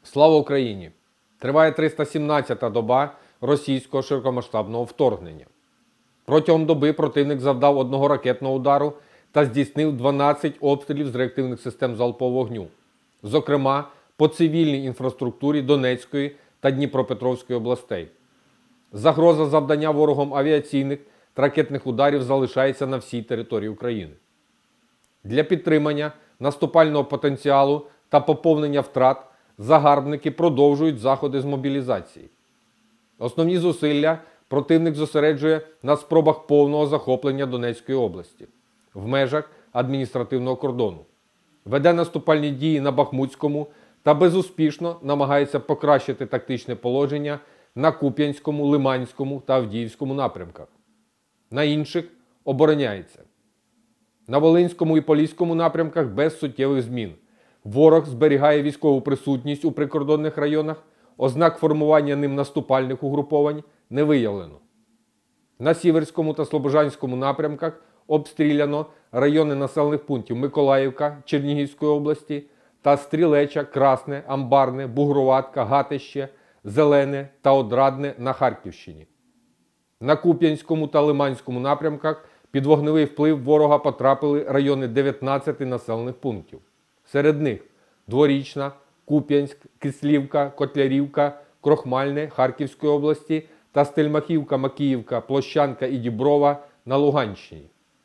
Слава Україні! Триває 317-та доба російського широкомасштабного вторгнення. Протягом доби противник завдав одного ракетного удару та здійснив 12 обстрілів з реактивних систем залпового вогню, зокрема по цивільній інфраструктурі Донецької та Дніпропетровської областей. Загроза завдання ворогом авіаційних та ракетних ударів залишається на всій території України. Для підтримання наступального потенціалу та поповнення втрат загарбники продовжують заходи з мобілізації. Основні зусилля противник зосереджує на спробах повного захоплення Донецької області в межах адміністративного кордону. Веде наступальні дії на Бахмутському та безуспішно намагається покращити тактичне положення на Куп'янському, Лиманському та Авдіївському напрямках. На інших обороняється. На Волинському і Поліському напрямках без суттєвих змін. Ворог зберігає військову присутність у прикордонних районах, ознак формування ним наступальних угруповань не виявлено. На Сіверському та Слобожанському напрямках обстріляно райони населених пунктів Миколаївка Чернігівської області та Стрілеча, Красне, Амбарне, Бугроватка, Гатище, Зелене та Одрадне на Харківщині. На Куп'янському та Лиманському напрямках під вогневий вплив ворога потрапили райони 19 населених пунктів. Серед них Дворічна, Куп'янськ, Кислівка, Котлярівка, Крохмальне Харківської області та Стельмахівка, Макіївка, Площанка і Діброва на Луганщині.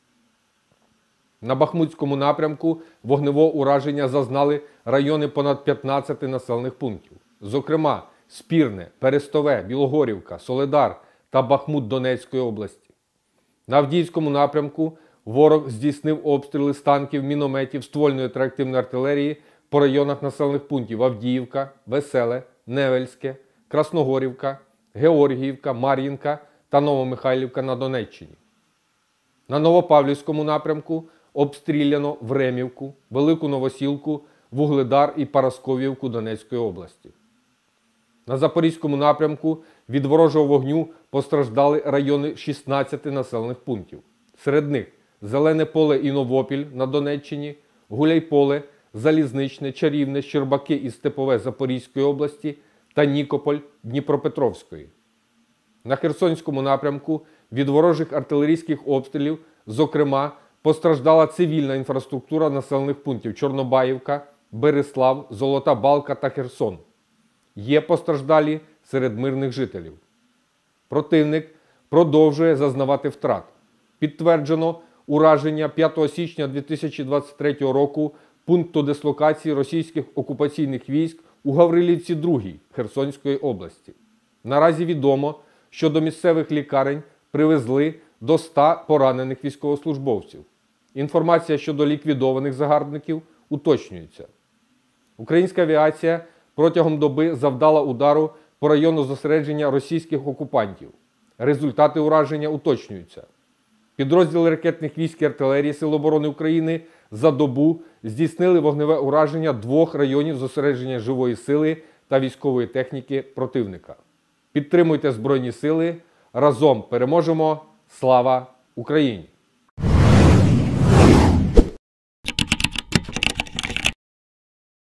На Бахмутському напрямку вогневого ураження зазнали райони понад 15 населених пунктів. Зокрема, Спірне, Перестове, Білогорівка, Соледар та Бахмут Донецької області. На Авдіївському напрямку ворог здійснив обстріли з танків, мінометів, ствольної та реактивної артилерії по районах населених пунктів Авдіївка, Веселе, Невельське, Красногорівка, Георгіївка, Мар'їнка та Новомихайлівка на Донеччині. На Новопавлівському напрямку обстріляно Времівку, Велику Новосілку, Вугледар і Парасковівку Донецької області. На Запорізькому напрямку від ворожого вогню постраждали райони 16 населених пунктів. Серед них Зелене Поле і Новопіль на Донеччині, Гуляйполе, Залізничне, Чарівне, Щербаки і Степове Запорізької області та Нікополь Дніпропетровської. На Херсонському напрямку від ворожих артилерійських обстрілів, зокрема, постраждала цивільна інфраструктура населених пунктів Чорнобаївка, Берислав, Золота Балка та Херсон. Є постраждалі серед мирних жителів. Противник продовжує зазнавати втрат. Підтверджено ураження 5 січня 2023 року пункту дислокації російських окупаційних військ у Гаврилівці-2 Херсонської області. Наразі відомо, що до місцевих лікарень привезли до 100 поранених військовослужбовців. Інформація щодо ліквідованих загарбників уточнюється. Українська авіація протягом доби завдала удару по району зосередження російських окупантів. Результати ураження уточнюються. Підрозділи ракетних військ і артилерії Сил оборони України за добу здійснили вогневе ураження 2 районів зосередження живої сили та військової техніки противника. Підтримуйте Збройні Сили. Разом переможемо. Слава Україні!